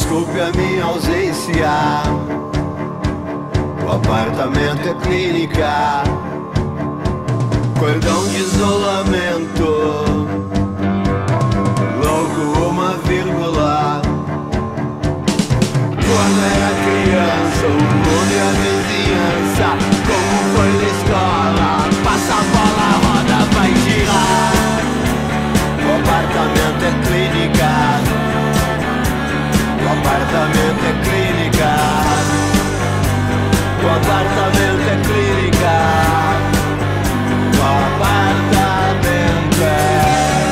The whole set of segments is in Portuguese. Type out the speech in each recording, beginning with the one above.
Desculpe a minha ausência, o apartamento é clínica, cordão de isolamento, logo uma vírgula. Quando era criança, o mundo e a vizinhança, como foi na escola, passa a bola, a roda vai girar. O apartamento é clínica, o apartamento é clínica, o apartamento é clínica, o apartamento é.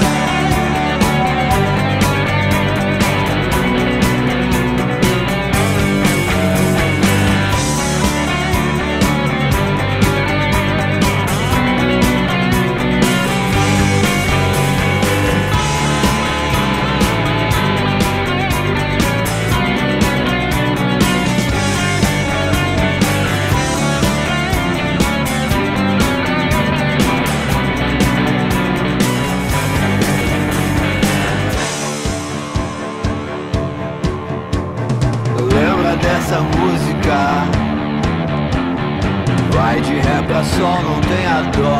Essa música vai de ré pra sol, não tenha dó.